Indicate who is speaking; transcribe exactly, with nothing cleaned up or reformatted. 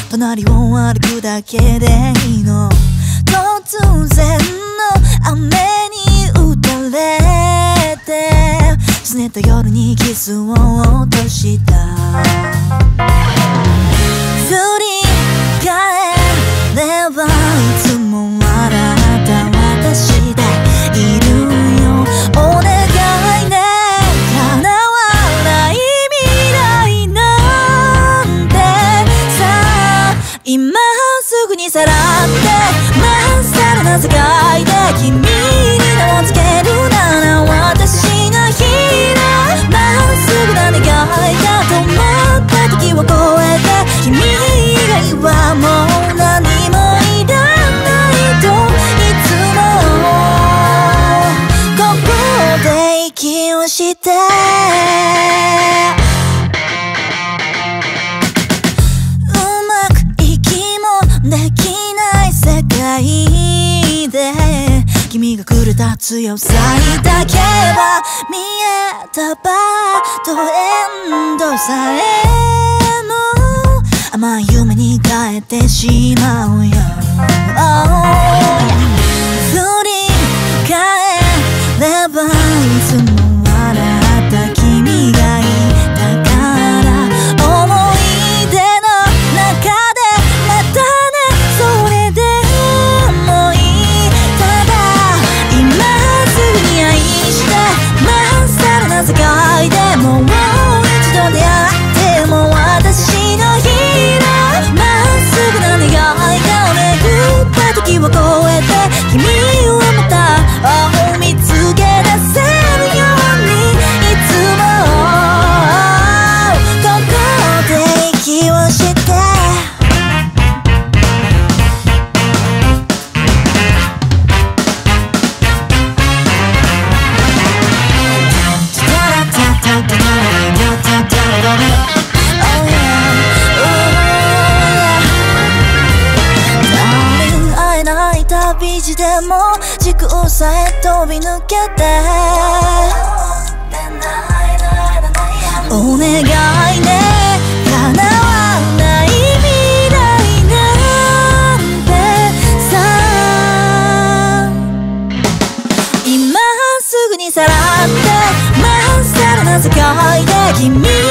Speaker 1: 隣を歩くだけでいいの。突然の雨に打たれて拗ねた夜にキスを落とした。振り返ればいつも笑った私でいるよ。お願いね、叶わない未来なんてさあ今すぐにさらってまっさらな世界で君に名をつけるなら私がヒーロー。まっすぐな願いが止まった時を超えて君以外はもう何もいらないといつもここで息をしてうまく息もできない世界で君がくれた強さにだけは見えたバッドエンドさえも甘い夢に変えてしまうよ。振り返ればいつも笑った君がいたから思い出の中でまたねそれでもいい。ただ今すぐに愛してまっさらな世界でもう一度出会っても私のヒーロー。まっすぐな願いが巡った時を超えて君をまた見つけ出せるようにいつもここで息をして旅路でも時空さえ飛び抜けてお願いね、叶わない未来なんてさ今すぐにさらってまっさらな世界で君